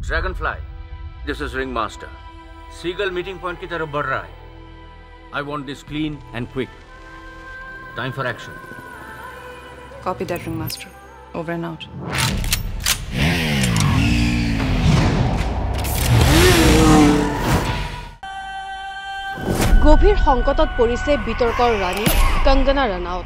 Dragonfly, this is Ringmaster. Seagull meeting point की तरफ बढ़ रहा है. I want this clean and quick. Time for action. Copy that, Ringmaster. Over and out. গভীৰ সংকটত পৰিছে বিতৰ্কৰ ৰাণী কংগনা ৰানাউত।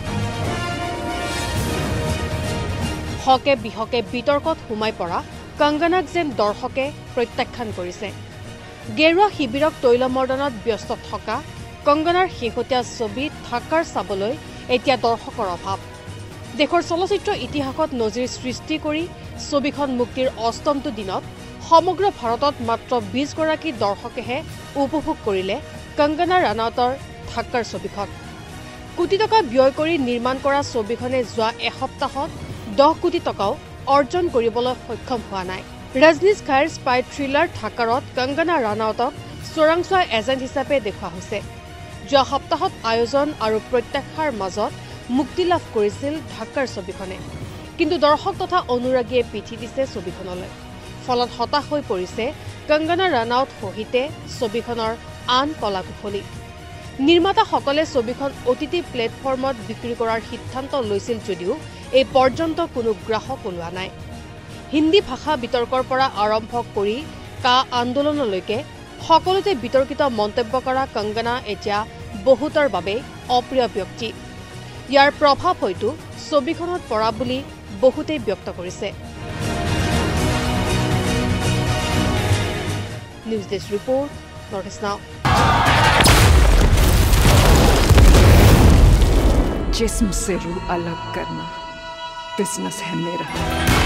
হকে বিহকে বিতৰ্কত সোমাই পৰা কংগনাক যেন দৰ্শকে প্ৰত্যাখ্যান কৰিছে। গেৰুৱা শিবিৰক তৈলমৰ্দনত ব্যস্ত থকা কংগনাৰ শেহতীয়া ছবি ঢাকাৰ চাবলৈ এতিয়া দৰ্শকৰ অভাৱ। দেশৰ চলচ্চিত্ৰ ইতিহাসত নজিৰ সৃষ্টি কৰি ছবিখন মুক্তিৰ অষ্টমটো দিনত সমগ্ৰ ভাৰতত মাত্ৰ 20 গৰাকী দৰ্শকেহে উপভোগ কৰিলে কংগনা ৰানাউতৰ ঢাকাৰ ছবিখন। কোটি টকা ব্যয় কৰি নিৰ্মাণ কৰা ছবিখনে যোৱা এসপ্তাহত 10 কোটি টকাও অৰ্জন কৰিবলৈ সক্ষম হোৱা নাই। ৰজনীশ খাইৰ স্পাই থ্ৰিলাৰ ঢাকাৰত কংগনা ৰানাউতক চোৰাংচোৱা এজেণ্ট হিচাপে দেখুওৱা হৈছে। যোৱা সপ্তাহত আয়োজন আৰু প্ৰত্যাশাৰ মাজত মুক্তি লাভ কৰিছিল ঢাকাৰ ছবিখনে, কিন্তু দৰ্শক তথা অনুৰাগীয়ে পিঠি দিছে ছবিখনলৈ। ফলত হতাশ হৈ পৰিছে কংগনা ৰানাউত সহিতে ছবিখনৰ আন কলাকুশলী। নিৰ্মাতাসকলে ছবিখন OTT প্লেটফৰ্মত বিক্ৰী কৰাৰ সিদ্ধান্ত লৈছিল যদিও এই পৰ্যন্ত কোনো গ্ৰাহক ওলোৱা নাই। হিন্দী ভাষা বিতৰ্কৰ পৰা আৰম্ভ কৰি কা আন্দোলনলৈকে সকলোতে বিতৰ্কিত মন্তব্য কৰা কংগনা এতিয়া বহুতৰ বাবে অপ্ৰিয় ব্যক্তি। ইয়াৰ প্ৰভাৱ হয়তো ছবিখনত পৰা বুলি বহুতেই ব্যক্ত কৰিছে। News Desk Report, Northeast Now. जिस्म से रूह अलग करना बिजनेस है मेरा।